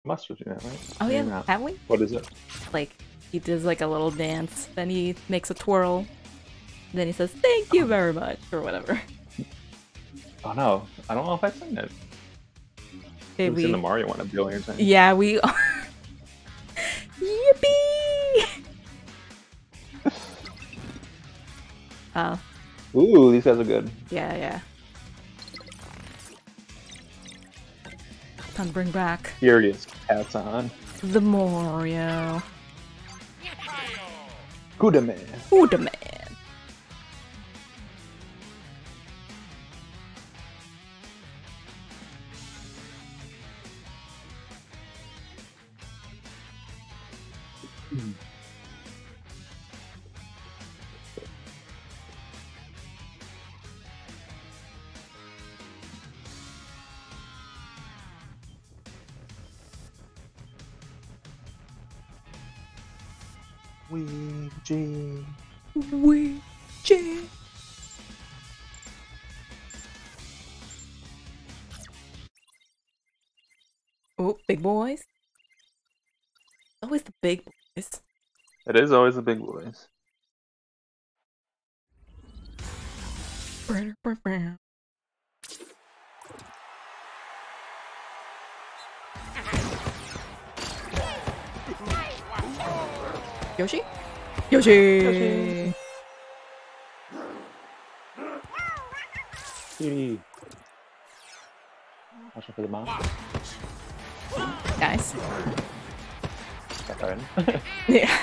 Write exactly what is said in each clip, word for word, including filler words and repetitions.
Must have seen that, right? Oh Maybe yeah, not. have we? What is it? Like, he does like a little dance, then he makes a twirl, then he says, thank you very much, or whatever. Oh no, I don't know if I've seen it. Okay, I've seen the we... Mario one a billion times. Yeah, we... Yippee! Uh, Ooh, these guys are good. yeah, yeah. Time to bring back Furious hats on. the Mario. Good man. Who the man? Mm. Luigi. Luigi. Oh, big boys. Always the big boys. It is always the big boys. Yoshi? Yoshi! Yoshi! Kitty. Watch out for the mom. Nice. Got that in. Yeah.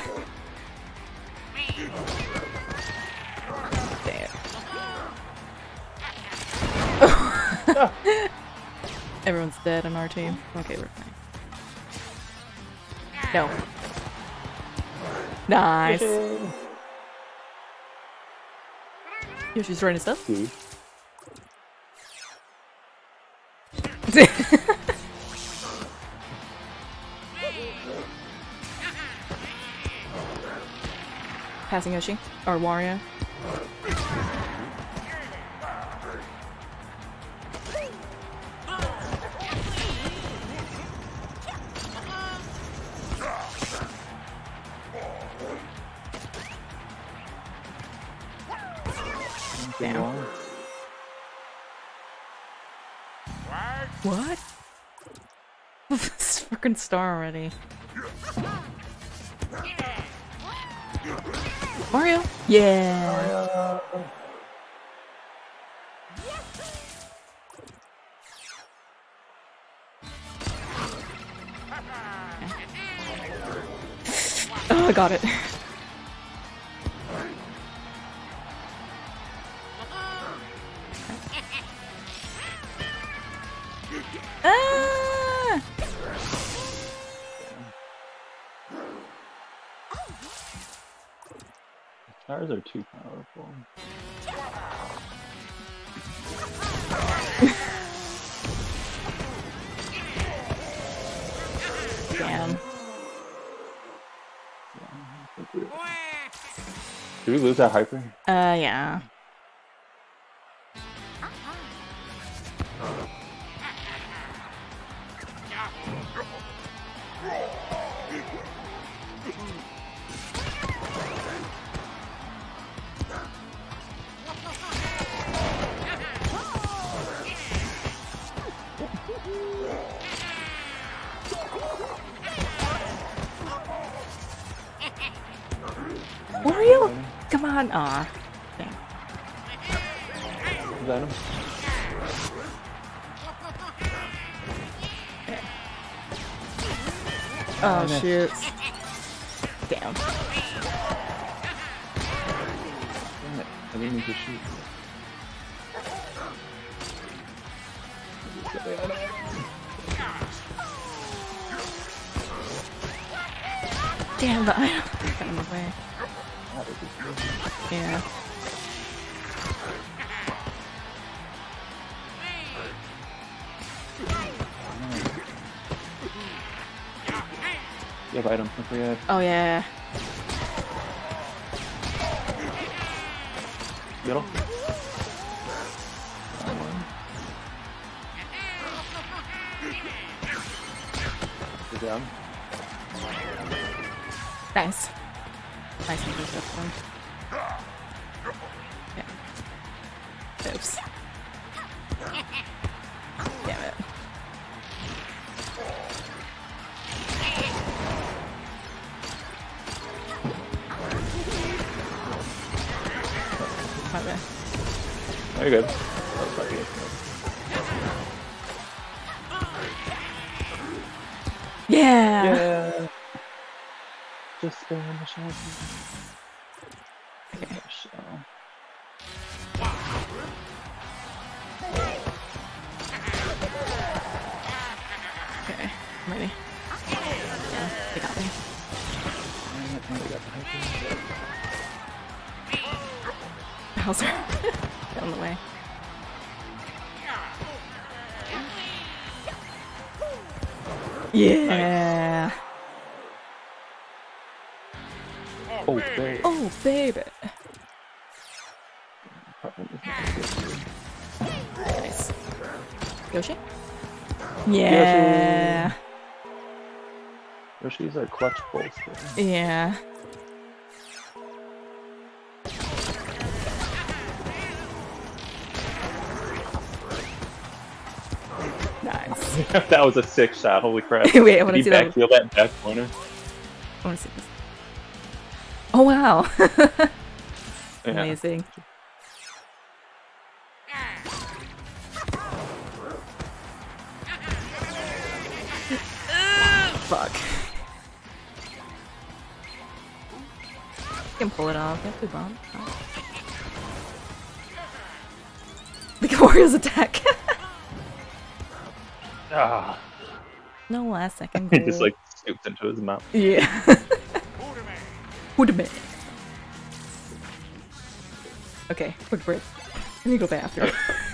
Damn. Everyone's dead on our team. Okay, we're fine. No. Nice. Yoshi's throwing his stuff. Two. Passing Yoshi. Or Wario. Damn. What? This freaking star already. Mario? Yeah! Mario. Oh, I got it. Ah! Stars are too powerful. Damn. Did we lose that hyper? Uh, yeah. Mario? Come on. Aw. Dang. Is that him? Oh, shoot. Damn. Damn it. I didn't need to shoot. Damn, the item got in the way. Yeah. You have items, don't forget. Oh, yeah. Middle. Good job. Nice. Nice and good stuff done. Yeah. Oops. Damn it. My bad. Oh, you're good. That was lucky. Yeah! Yeah! Just stay in the shadow. Okay. Okay, I'm ready. Yeah, they got me. Bowser. Get on the way. Yeah! Oh, babe. Oh, baby! Nice. Yoshi? Yeah! Yoshi's a clutch bolster. Yeah. Nice. That was a sick shot, holy crap. Wait, I wanna Did see he that. backfield that back corner? I wanna see this. Oh wow! Yeah. Amazing. Fuck. You can pull it off. You have to bomb. Oh. Look at Wario's attack. Ah. No last second He goal. just like scoops into his mouth. Yeah. Who'd have Okay, quick break. Let me go bathroom.